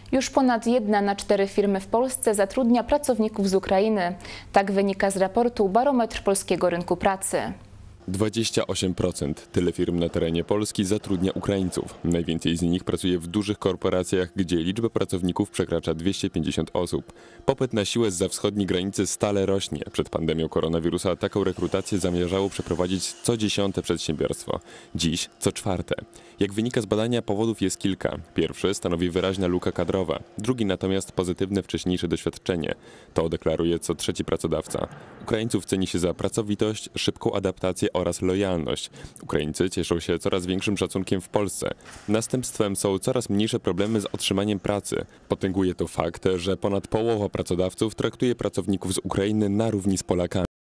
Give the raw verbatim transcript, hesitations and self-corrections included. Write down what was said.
Już ponad jedna na cztery firmy w Polsce zatrudnia pracowników z Ukrainy. Tak wynika z raportu Barometr Polskiego Rynku Pracy. dwadzieścia osiem procent tyle firm na terenie Polski zatrudnia Ukraińców. Najwięcej z nich pracuje w dużych korporacjach, gdzie liczba pracowników przekracza dwieście pięćdziesiąt osób. Popyt na siłę zza wschodniej granicy stale rośnie. Przed pandemią koronawirusa taką rekrutację zamierzało przeprowadzić co dziesiąte przedsiębiorstwo. Dziś co czwarte. Jak wynika z badania, powodów jest kilka. Pierwszy stanowi wyraźna luka kadrowa, drugi natomiast pozytywne wcześniejsze doświadczenie. To deklaruje co trzeci pracodawca. Ukraińców ceni się za pracowitość, szybką adaptację oraz lojalność. Ukraińcy cieszą się coraz większym szacunkiem w Polsce. Następstwem są coraz mniejsze problemy z otrzymaniem pracy. Potęguje to fakt, że ponad połowa pracodawców traktuje pracowników z Ukrainy na równi z Polakami.